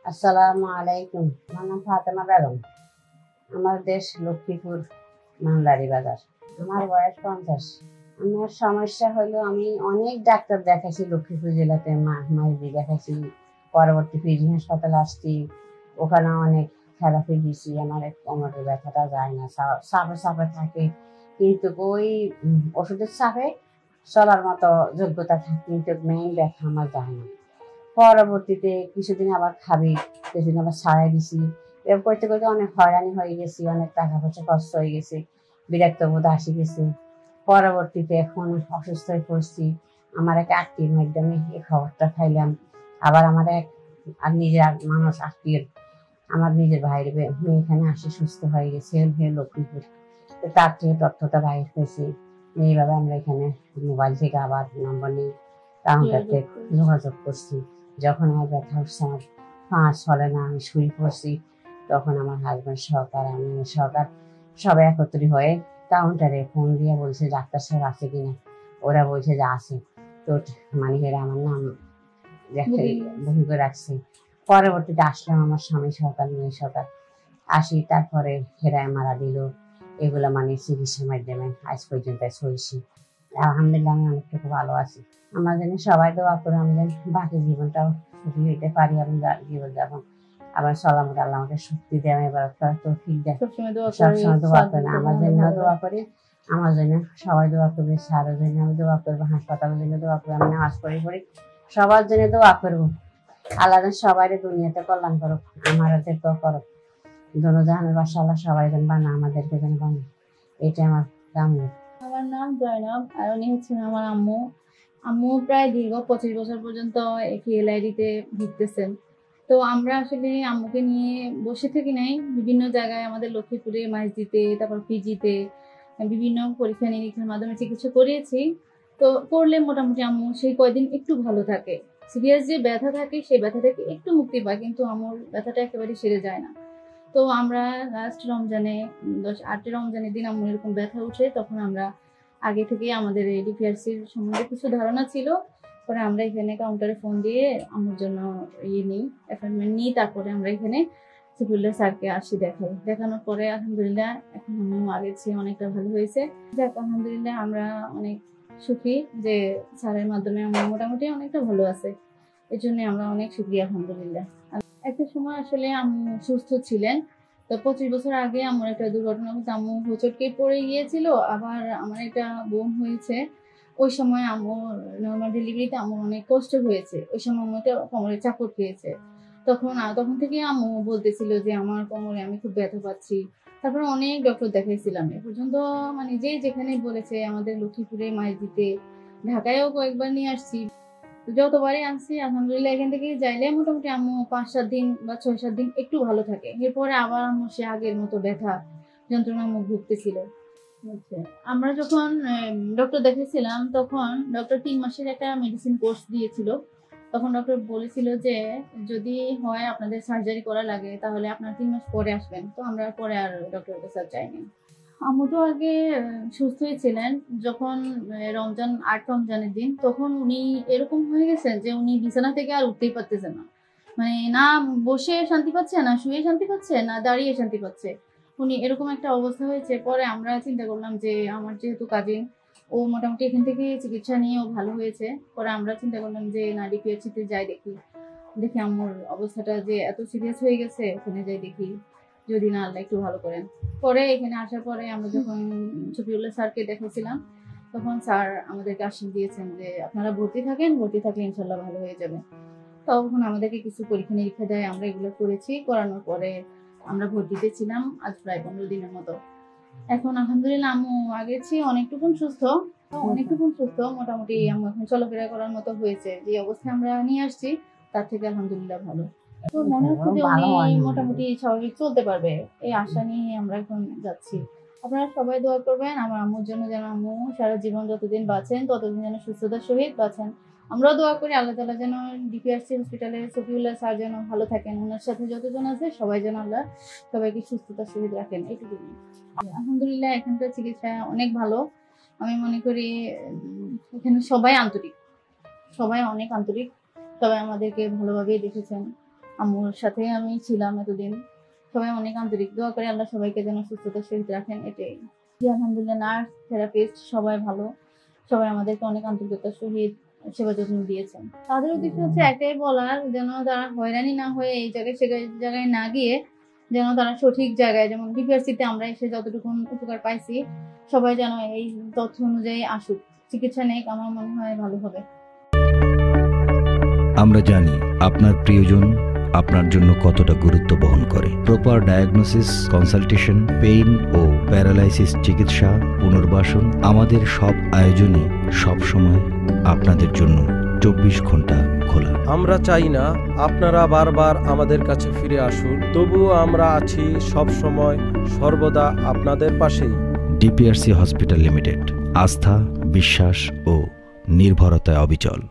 আসসালামু আলাইকুম। আমার নাম ফাতেমা বেগম। আমার দেশ লক্ষ্মীপুর, মান্দারি বাজার। আমার বয়স 50। আমার সমস্যা হলো আমি অনেক ডাক্তার দেখাইছি লক্ষ্মীপুর জেলাতে, মাইজি দেখাইছি, পরবর্তী পিজি হাসপাতাল আসছি, ওখানে অনেক থেরাপি দিছি। আমার কোমরের ব্যথাটা যায় না, চাপে চাপে থাকে, কিন্তু ওই ওষুধের চাপে চলার মতো যোগ্যতা থাকে, কিন্তু মেইন ব্যথা আমার যায় না। পরবর্তীতে কিছুদিন আবার খাবি, কিছুদিন আবার ছাড়াই দিছি। এরকম করতে করতে অনেক হয়রানি হয়ে গেছি, অনেক টাকা পয়সা খরচ হয়ে গেছে, বিরক্ত বোধ আসি গেছে। পরবর্তীতে এখন অসুস্থ হয়ে পড়ছি। আমার এক আত্মীয়ের মাধ্যমে এই খবরটা খাইলাম। আবার আমার এক আর নিজের মানুষ আত্মীয়, আমার নিজের ভাইয়ের মেয়ে এখানে আসি সুস্থ হয়ে গেছে লক্ষ্মীপুর। তো তার থেকে তথ্যটা বাইর হয়েছে। এইভাবে আমরা এখানে মোবাইল থেকে আবার নম্বর নিয়ে কাউন্টারতে যোগাযোগ করছি। যখন আমার ব্যথা উঠছে, আমার পা চলে না, আমি শুয়ে পড়ছি, তখন আমার হাজব্যান্ড সহকার, আমি সহকার সবাই একত্রিত হয়ে কাউন্টারে ফোন দিয়ে বলছে ডাক্তার সাহেব আছে কিনা। ওরা বলছে যে আছে। তো মানে এরা আমার নাম বহি করে রাখছে। পরবর্তীতে আসলাম আমার স্বামী সহকার, মেয়ে সহকার আসি, তারপরে হেরায় মারা দিল। এগুলো মানে চিকিৎসার মাধ্যমে আজ পর্যন্ত চলছি। আলহামদুলিল্লাহ আমি অনেকটুকু ভালো আছি। আমার জন্য সবাই দোয়া করে আমি যেন বাকি জীবনটাও সুখী হইতে পারি, আমি জীবনযাপন আবার সালামত আল্লাহ আমাকে শক্তি দেয়, এবার তৌফিক দেয়। সবসময় দোয়া করেন আমার জন্য, দোয়া করি। আমার জন্য সবাই দোয়া করবে, স্যারের জন্য আমি দোয়া করবো, হাসপাতালের জন্য দোয়া করবো, আমি নামাজ পড়ি সবার জন্য দোয়া করবো। আল্লাহ সবাই দুনিয়াতে কল্যাণ করো, আমাদেরকেও করো। দোনোজাহানের বাসা আল্লাহ সবাই যেন বানা, আমাদেরকে যেন বানা, এটা আমার কাম্য। আমার নাম জয়নব, আর উনি হচ্ছেন আমার আম্মু। আম্মু প্রায় দীর্ঘ 25 বছর পর্যন্ত এলআইডিতে ভুগতেছেন। তো আমরা আসলে আম্মুকে নিয়ে বসে থাকি নাই, বিভিন্ন জায়গায় আমাদের লক্ষ্মীপুরে মাইজদিতে, তারপর পিজিতে বিভিন্ন পরীক্ষা নিরীক্ষার মাধ্যমে চিকিৎসা করিয়েছি। তো করলে মোটামুটি আম্মু সেই কয়দিন একটু ভালো থাকে। সিরিয়াস যে ব্যথা থাকে সেই ব্যথা থেকে একটু মুক্তি পায়, কিন্তু আম্মুর ব্যথাটা একেবারে সেরে যায় না। তো আমরা লাস্ট রমজানে 8 রমজানের দিন আম্মুর এরকম ব্যথা উঠে, তখন আমরা আগে থেকেই আমাদের ডিপিআরসির সম্বন্ধে কিছু ধারণা ছিল। পরে আমরা এখানে কাউন্টারে ফোন দিয়ে আম্মুর জন্য অ্যাপয়েন্টমেন্ট নিই। তারপরে আমরা এখানে সিভিলের স্যারকে আসি দেখানোর পরে আলহামদুলিল্লাহ এখন আম্মু আগের চেয়ে অনেকটা ভালো হয়েছে। যাক আলহামদুলিল্লাহ, আমরা অনেক সুখী যে স্যারের মাধ্যমে আম্মু মোটামুটি অনেকটা ভালো আছে। এই জন্য আমরা অনেক সুখী আলহামদুলিল্লাহ। একটা সময় আসলে আম্মু সুস্থ ছিলেন। তো 25 বছর আগে আমার একটা দুর্ঘটনা হতো, আম্মু হোঁচটকে পড়ে গিয়েছিল। আবার আমার একটা বোন হয়েছে। ওই সময় আম্মুর নর্মাল ডেলিভারিতে আম্মুর অনেক কষ্ট হয়েছে। ওই সময় আম্মু একটা কোমরে চাপড় খেয়েছে। তখন থেকে আম্মু বলতেছিল যে আমার কোমরে আমি খুব ব্যথা পাচ্ছি। তারপরে অনেক ডক্টর দেখাইছিলাম, এ পর্যন্ত মানে যেখানে বলেছে, আমাদের লক্ষ্মীপুরে মাইজদিতে, ঢাকায়ও কয়েকবার নিয়ে আসছি। যতবারই আনছি আলহামদুলিল্লাহ এখান থেকে যাইলে মোটামুটি আম্মু 5-7 দিন বা 6-7 দিন একটু ভালো থাকে। এরপরে আবার আম্মু সে আগের মতো ব্যথা যন্ত্রণা আম্মু ভুগতেছিল। আমরা যখন ডক্টর দেখেছিলাম, তখন ডক্টর 3 মাসের একটা মেডিসিন কোর্স দিয়েছিল। তখন ডক্টর বলেছিল যে যদি হয় আপনাদের সার্জারি করা লাগে তাহলে আপনার 3 মাস পরে আসবেন। তো আমরা পরে আর ডক্টরের কাছে যাইনি। আম্মু তো আগে সুস্থই ছিলেন। যখন 8 রমজানের দিন, তখন উনি এরকম হয়ে গেছেন যে উনি বিছানা থেকে আর উঠতেই পারতেছেন না। মানে না বসে শান্তি পাচ্ছে, না শুয়ে শান্তি পাচ্ছে, না দাঁড়িয়ে শান্তি পাচ্ছে। উনি এরকম একটা অবস্থা হয়েছে। পরে আমরা চিন্তা করলাম যে আমার যেহেতু কাজিন, ও মোটামুটি এখান থেকে চিকিৎসা নিয়েও ভালো হয়েছে। পরে আমরা চিন্তা করলাম যে না, ডিপিআরসিতে যাই, দেখি আম্মুর অবস্থাটা যে এত সিরিয়াস হয়ে গেছে, ওখানে যাই দেখি যদি না আল্লাহ একটু ভালো করেন। পরে এখানে আসার পরে আমরা যখন শফিউল্লাহ স্যারকে দেখাইছিলাম, তখন স্যার আমাদেরকে আশ্বাস দিয়েছেন যে আপনারা ভর্তি থাকলে ইনশাল্লাহ ভালো হয়ে যাবে। তখন আমাদেরকে কিছু পরীক্ষা নিরীক্ষা দেয়, আমরা এগুলো করেছি। করানোর পরে আমরা ভর্তিতে ছিলাম আজ প্রায় 15 দিনের মতো। এখন আলহামদুলিল্লাহ আম্মু আগের চেয়ে অনেকটুকুন সুস্থ। মোটামুটি আম্মু এখন চলাফেরা করার মতো হয়েছে। যে অবস্থায় আমরা নিয়ে আসছি তার থেকে আলহামদুলিল্লাহ ভালো। তো মনে হচ্ছে যে উনি মোটামুটি স্বাভাবিক চলতে পারবে, এই আশা নিয়ে আমরা এখন যাচ্ছি। আপনারা সবাই দোয়া করবেন আমার আম্মুর জন্য, যেন আম্মু সারা জীবন যতদিন বাঁচেন ততদিন যেন সুস্থতার সহিত বাঁচেন। আমরাও দোয়া করি আল্লাহ তাআলা যেন ডিপিআরসি হসপিটালে শফিউল্লাহ স্যার যেন ভালো থাকেন, ওনার সাথে যতজন আছে সবাই যেন আল্লাহ সবাইকে সুস্থতার সহিত রাখেন, এইটুকু। আলহামদুলিল্লাহ এখানকার চিকিৎসা অনেক ভালো। আমি মনে করি এখানে সবাই অনেক আন্তরিক। সবাই আমাদেরকে ভালোভাবেই দেখেছেন। আম্মুর সাথে আমি ছিলাম এতদিন। সবাই অনেক আন্তরিক দোয়া করে আল্লাহ সবাইকে যেন সুস্থতার সহিত রাখেন, এটাই। আলহামদুলিল্লাহ, নার্স, থেরাপিস্ট সবাই ভালো, সবাই আমাদেরকে অনেক আন্তরিকতার সহিত সেবা যত্ন দিয়েছেন। তাদের উদ্দেশ্য হচ্ছে একটাই বলার, যেন তারা হয়রানি না হয়ে এই জায়গায় সে জায়গায় না গিয়ে যেন তারা সঠিক জায়গায়, যেমন ডিপিআরসিতে আমরা এসে যতটুকু উপকার পাইছি, সবাই যেন এই তথ্য অনুযায়ী আসুক, চিকিৎসা নেই, আমার মনে হয় ভালো হবে। আমরা জানি আপনার প্রিয়জন আপনার জন্য কতটা গুরুত্ব বহন করে। প্রপার ডায়াগনোসিস, কনসালটেশন, পেইন ও প্যারালাইসিস চিকিৎসা, পুনর্বাসন, আমাদের সব আয়োজনই সবসময় আপনাদের জন্য 24 ঘন্টা খোলা। আমরা চাই না আপনারা বারবার আমাদের কাছে ফিরে আসুন, তবুও আমরা আছি সব সময় সর্বদা আপনাদের পাশেই। ডিপিআরসি হসপিটাল লিমিটেড, আস্থা, বিশ্বাস ও নির্ভরতায় অবিচল।